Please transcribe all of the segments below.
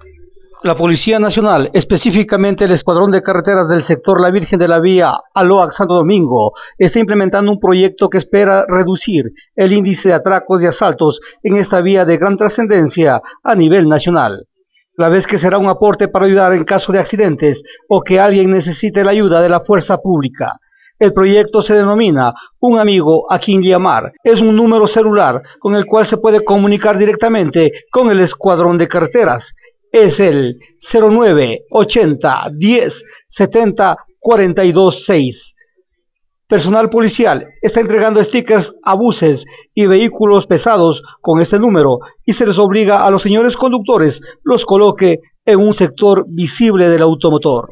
La Policía Nacional, específicamente el Escuadrón de Carreteras del sector La Virgen de la Vía, Aloac-Santo Domingo, está implementando un proyecto que espera reducir el índice de atracos y asaltos en esta vía de gran trascendencia a nivel nacional. La vez que será un aporte para ayudar en caso de accidentes o que alguien necesite la ayuda de la fuerza pública. El proyecto se denomina Un Amigo a Quien Llamar. Es un número celular con el cual se puede comunicar directamente con el Escuadrón de Carreteras. Es el 09 80 10 70 42 6. Personal policial está entregando stickers a buses y vehículos pesados con este número y se les obliga a los señores conductores los coloque en un sector visible del automotor.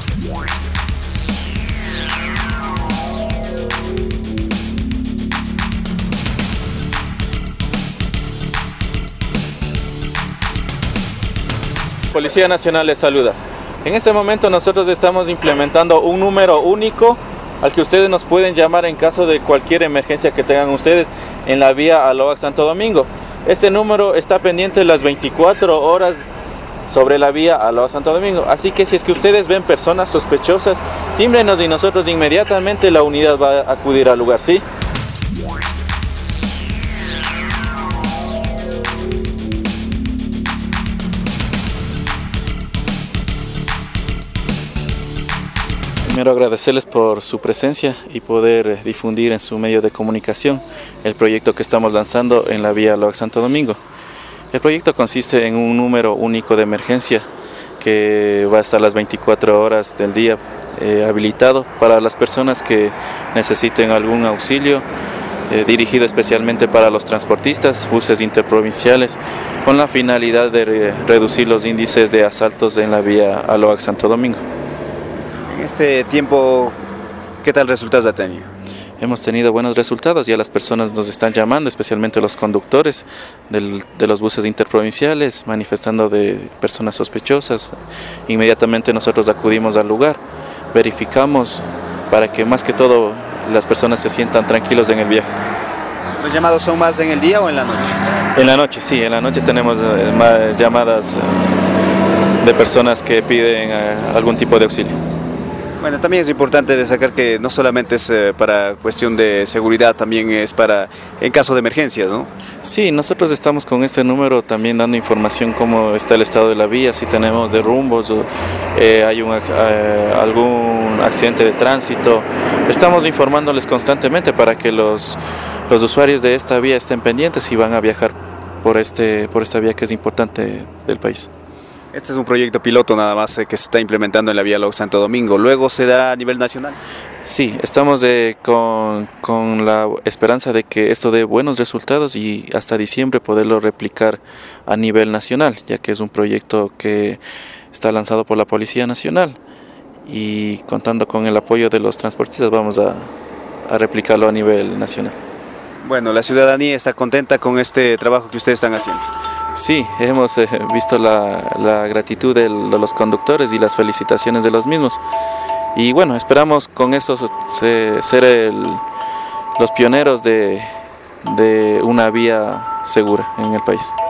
Policía Nacional les saluda. En este momento nosotros estamos implementando un número único al que ustedes nos pueden llamar en caso de cualquier emergencia que tengan ustedes en la vía Aloac-Santo Domingo. Este número está pendiente las 24 horas sobre la vía Aloac-Santo Domingo. Así que si es que ustedes ven personas sospechosas, tímbrenos y nosotros inmediatamente la unidad va a acudir al lugar, ¿sí? Primero agradecerles por su presencia y poder difundir en su medio de comunicación el proyecto que estamos lanzando en la vía Aloac-Santo Domingo. El proyecto consiste en un número único de emergencia que va a estar las 24 horas del día habilitado para las personas que necesiten algún auxilio, dirigido especialmente para los transportistas, buses interprovinciales, con la finalidad de reducir los índices de asaltos en la vía Aloac-Santo Domingo. En este tiempo, ¿qué tal resultados ha tenido? Hemos tenido buenos resultados, ya las personas nos están llamando, especialmente los conductores de los buses interprovinciales, manifestando de personas sospechosas. Inmediatamente nosotros acudimos al lugar, verificamos para que más que todo las personas se sientan tranquilos en el viaje. ¿Los llamados son más en el día o en la noche? En la noche, sí, en la noche tenemos llamadas de personas que piden algún tipo de auxilio. Bueno, también es importante destacar que no solamente es para cuestión de seguridad, también es para en caso de emergencias, ¿no? Sí, nosotros estamos con este número también dando información cómo está el estado de la vía, si tenemos derrumbos, hay algún accidente de tránsito. Estamos informándoles constantemente para que los usuarios de esta vía estén pendientes si van a viajar por esta vía que es importante del país. Este es un proyecto piloto nada más que se está implementando en la vía Aloac-Santo Domingo. ¿Luego se dará a nivel nacional? Sí, estamos con la esperanza de que esto dé buenos resultados y hasta diciembre poderlo replicar a nivel nacional, ya que es un proyecto que está lanzado por la Policía Nacional y contando con el apoyo de los transportistas vamos a replicarlo a nivel nacional. Bueno, la ciudadanía está contenta con este trabajo que ustedes están haciendo. Sí, hemos visto la gratitud de los conductores y las felicitaciones de los mismos. Y bueno, esperamos con eso ser los pioneros de una vía segura en el país.